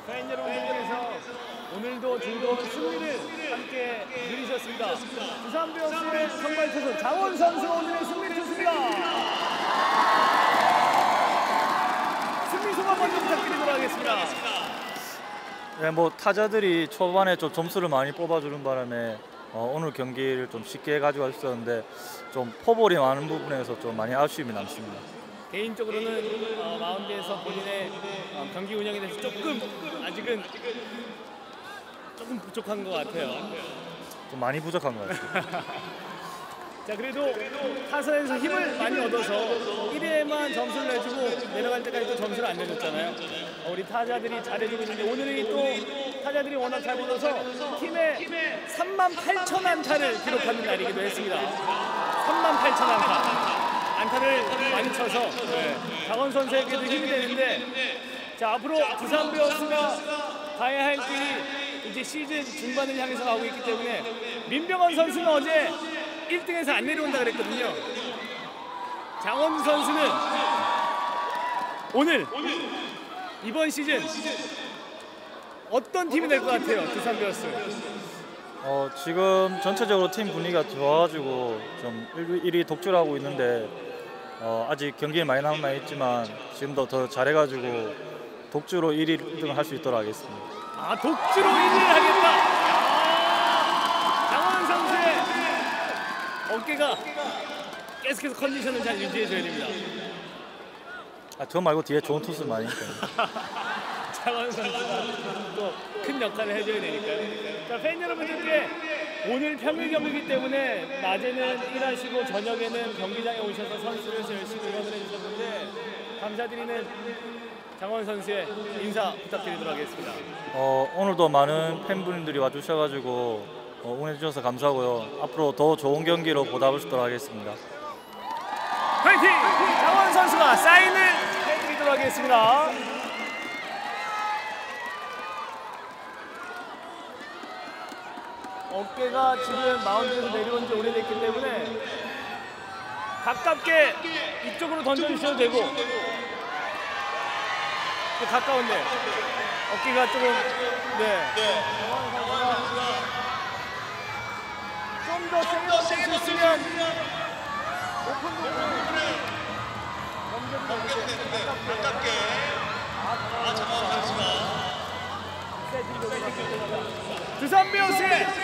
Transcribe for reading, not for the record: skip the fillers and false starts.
팬 여러분들께서 오늘도 즐거운 승리를 함께 누리셨습니다. 두산 베어스의 선발 투수 장원 선수 오늘의 승리 투수입니다. 승리 소감 먼저 부탁드리도록 하겠습니다. 네, 뭐 타자들이 초반에 좀 점수를 많이 뽑아주는 바람에 오늘 경기를 좀 쉽게 가져갈 수 있었는데 좀 포볼이 많은 부분에서 좀 많이 아쉬움이 남습니다. 개인적으로는 마운드에서 본인의 경기 운영에 대해서 아직은 조금 부족한 것 같아요. 좀 많이 부족한 것 같아요. 자, 그래도 타선에서 힘을 많이 얻어서 1회에만 점수를 내주고 내려갈 때까지 또 점수를 안 내줬잖아요. 우리 타자들이 잘해주고 있는데 오늘이 또 타자들이 워낙 잘 불어서 팀의 38,000안타를 기록하는 날이기도 했습니다. 38,000안타. 안타를 많이 쳐서 장원 선수에게도 힘이 되는데, 자, 앞으로 두산 베어스가 가야 할 길이 이제 시즌 중반을 향해서 가고 있기 때문에 민병헌 선수는 어제 1등에서 안 내려온다 그랬거든요. 장원 선수는 오늘 이번 시즌 어떤 팀이 될 것 같아요, 두산 베어스? 지금 전체적으로 팀 분위기가 좋아가지고 좀 1위 독주하고 있는데 아직 경기에 많이 남아있지만 지금도 더 잘해가지고 독주로 1위를 할 수 있도록 하겠습니다. 아, 독주로 1위를 하겠다. 장원 선수의 어깨가 계속해서 컨디션을 잘 유지해줘야 됩니다. 저 말고 뒤에 좋은 투수 많이 있니까요. 장원 선수가 또 큰 역할을 해줘야 되니까요. 자, 팬 여러분들께 오늘 평일 경기이기 때문에 낮에는 일하시고 저녁에는 경기장에 오셔서 선수들에서 열심히 응원을 해주셨는데 감사드리는 장원 선수의 인사 부탁드리도록 하겠습니다. 오늘도 많은 팬분들이 와주셔가지고 응원해주셔서 감사하고요. 앞으로 더 좋은 경기로 보답을 주도록 하겠습니다. 화이팅! 장원 선수가 사인을 해드리도록 하겠습니다. 어깨가 지금 마운드에서 내려온 지 오래됐기 때문에 가깝게 이쪽으로 던져주셔도 되고, 가까운데 어깨가 조금 좀 더 세게 던질 수 있으면 오픈 부분을 가깝게 장원 선수가 두산 베어스의